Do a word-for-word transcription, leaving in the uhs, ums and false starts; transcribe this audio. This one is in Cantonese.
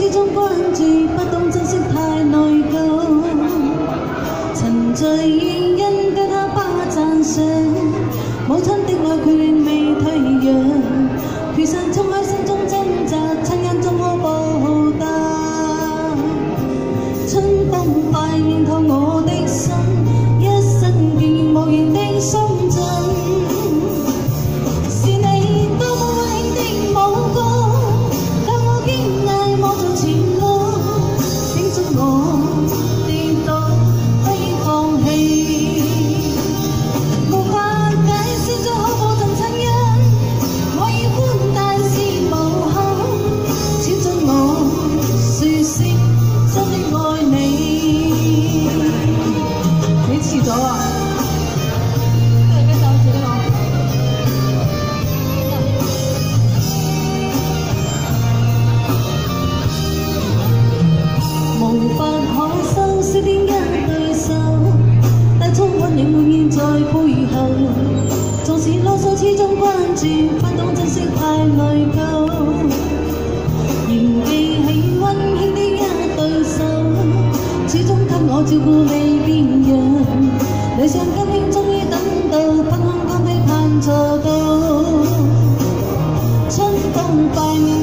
始終關注，不懂珍惜太內疚。曾在現因對他把讚賞，母親的愛佢永未退讓，決心衝開心中掙扎，親恩終可報答。春風快暖透我的心，一生便無言的深圳。 無法可收拾的一對手，帶衝溫暖滿意在背後。縱使囉嗦，始終關注，不懂珍惜太內疚。仍記起溫馨的一對手，始終給我照顧未變樣。理想今天終於等到，分享光輝盼坐到，春風快。